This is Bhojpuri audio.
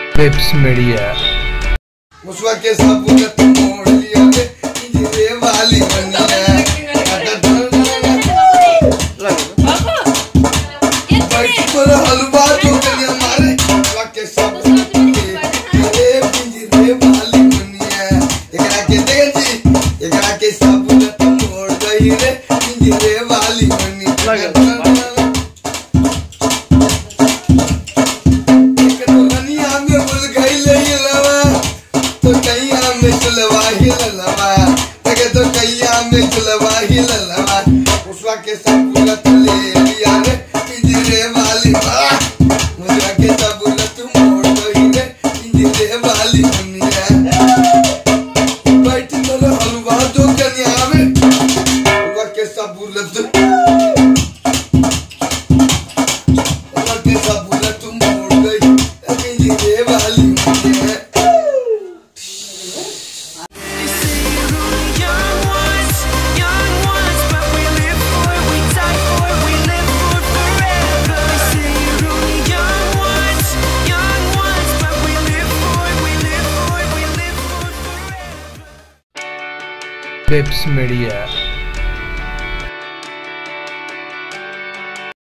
Pips Media. मुसवा के सबूत मोड़ लिया रे इंजरे वाली बनी है बैठ पर हलवा तो कलिया मारे मुसवा के सबूत ये इंजरे वाली बनी है एकरा के देख जी एकरा के सबूत मोड़ गई रे इंजरे वाली बनी मुसवा के सबूत ले लिया रे पिंजरे वाली मुसवा के सबूत मोड़ गई रे पिंजरे वाली दुनिया बैठ कर हलवा तो कन्या में मुसवा के सबूत मोड़ गई पिंजरे वाली दुनिया Pips Media.